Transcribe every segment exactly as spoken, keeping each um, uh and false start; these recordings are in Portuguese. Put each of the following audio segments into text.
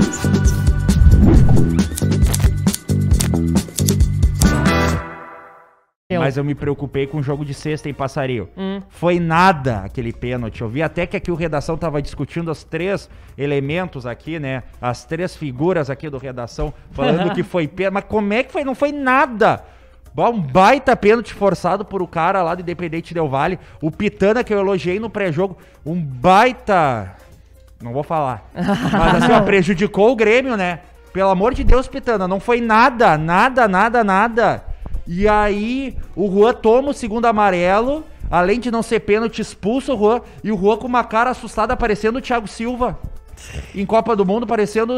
Mas eu me preocupei com o jogo de sexta em Passarinho. Hum. Foi nada aquele pênalti. Eu vi até que aqui o Redação tava discutindo os três elementos aqui, né? As três figuras aqui do Redação, falando que foi pênalti. Mas como é que foi? Não foi nada. Um baita pênalti forçado por o cara lá do Independente Del Valle. O Pitana, que eu elogiei no pré-jogo. Um baita... Não vou falar. Mas assim, ó, prejudicou o Grêmio, né? Pelo amor de Deus, Pitana. Não foi nada, nada, nada, nada. E aí, o Juan toma o segundo amarelo, além de não ser pênalti, expulsa o Juan, e o Juan com uma cara assustada, parecendo o Thiago Silva em Copa do Mundo, parecendo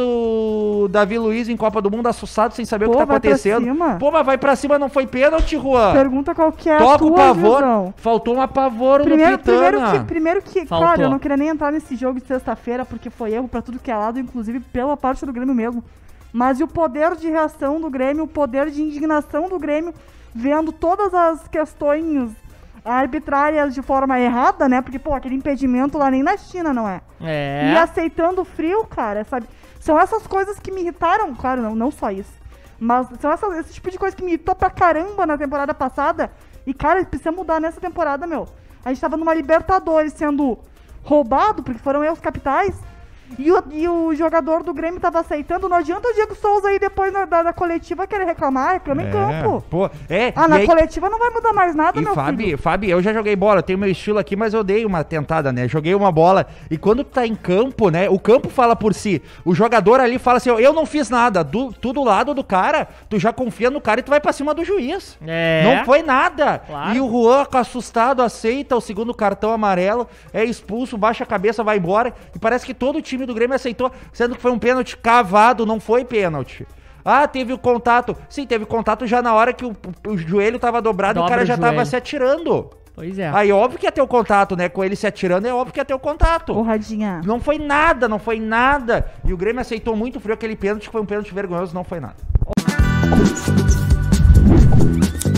o Davi Luiz em Copa do Mundo, assustado, sem saber Pô, o que tá acontecendo. Pô, mas vai pra cima, não foi pênalti, Juan. Pergunta qual que é a Toca tua o pavor. visão. Faltou um apavoro primeiro, no Pitana. Primeiro que, primeiro que Faltou. claro, eu não queria nem entrar nesse jogo de sexta-feira, porque foi erro pra tudo que é lado, inclusive pela parte do Grêmio mesmo. Mas e o poder de reação do Grêmio, o poder de indignação do Grêmio, vendo todas as questões arbitrárias de forma errada, né? Porque, pô, aquele impedimento lá nem na China, não é? É. E aceitando o frio, cara, sabe? São essas coisas que me irritaram, claro, não, não só isso. Mas são essas, esse tipo de coisa que me irritou pra caramba na temporada passada. E, cara, precisa mudar nessa temporada, meu. A gente tava numa Libertadores sendo roubado, porque foram erros capitais. E o, e o jogador do Grêmio tava aceitando. Não adianta o Diego Souza aí depois na, da, da coletiva querer reclamar, reclama é, em campo. Pô, é, ah, na aí, coletiva não vai mudar mais nada, e meu Fábio, filho. Fábio, eu já joguei bola, eu tenho meu estilo aqui, mas eu dei uma tentada, né? Joguei uma bola. E quando tu tá em campo, né? O campo fala por si. O jogador ali fala assim, eu não fiz nada. Do, tu do lado do cara, tu já confia no cara e tu vai pra cima do juiz. É. Não foi nada. Claro. E o Juan, assustado, aceita o segundo cartão amarelo, é expulso, baixa a cabeça, vai embora. E parece que todo o time do Grêmio aceitou, sendo que foi um pênalti cavado, não foi pênalti. Ah, teve o contato. Sim, teve contato já na hora que o, o joelho tava dobrado Dobra e o cara já o joelho. tava se atirando. Pois é. Aí óbvio que ia ter o contato, né? Com ele se atirando, é óbvio que ia ter o contato. Porradinha. Não foi nada, não foi nada. E o Grêmio aceitou muito frio aquele pênalti, que foi um pênalti vergonhoso, não foi nada.